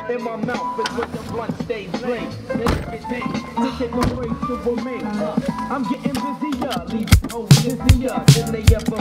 In my mouth is where the blunt stays late. Taking my race to remain. I'm getting busier, leaving hoes busier than they ever.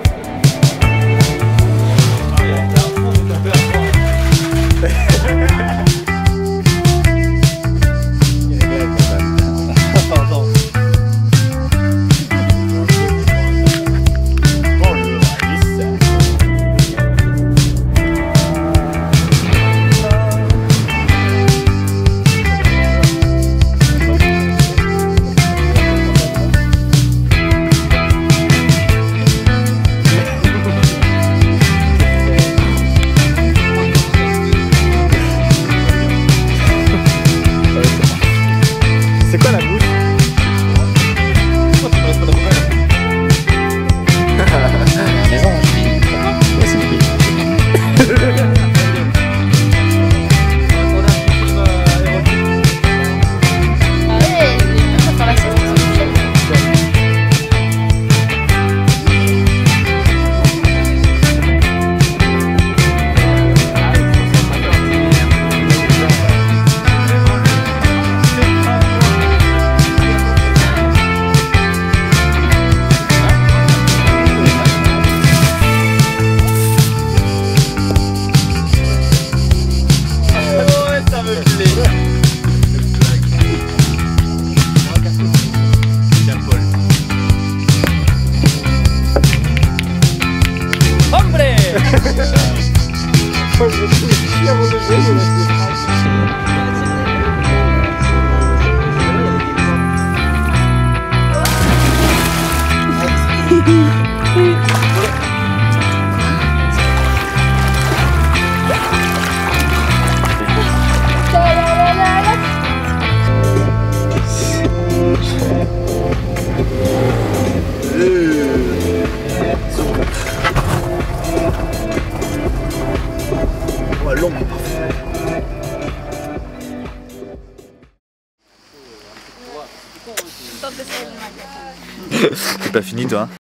C'est quoi la bouche? Les anges. Ouais, c'est lui. C'est pas fini toi?